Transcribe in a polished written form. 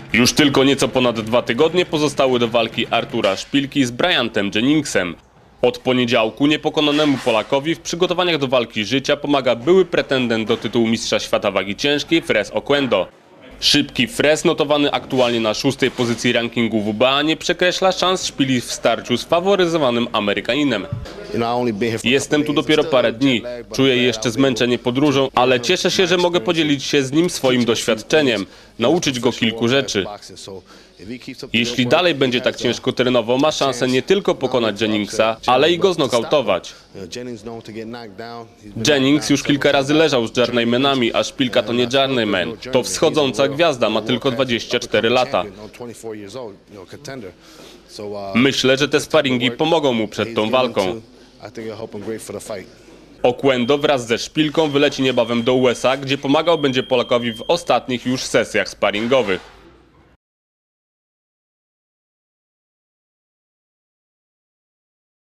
Już tylko nieco ponad 2 tygodnie pozostały do walki Artura Szpilki z Bryantem Jenningsem. Od poniedziałku niepokonanemu Polakowi w przygotowaniach do walki życia pomaga były pretendent do tytułu mistrza świata wagi ciężkiej Fresh Oquendo. Szybki Fresh, notowany aktualnie na 6. pozycji rankingu WBA, nie przekreśla szans Szpili w starciu z faworyzowanym Amerykaninem. Jestem tu dopiero parę dni, czuję jeszcze zmęczenie podróżą, ale cieszę się, że mogę podzielić się z nim swoim doświadczeniem, nauczyć go kilku rzeczy. Jeśli dalej będzie tak ciężko trenował, ma szansę nie tylko pokonać Jenningsa, ale i go znokautować. Jennings już kilka razy leżał z Journeymanami, a Szpilka to nie Journeyman. To wschodząca gwiazda, ma tylko 24 lata. Myślę, że te sparingi pomogą mu przed tą walką. Oquendo wraz ze Szpilką wyleci niebawem do USA, gdzie pomagał będzie Polakowi w ostatnich już sesjach sparingowych.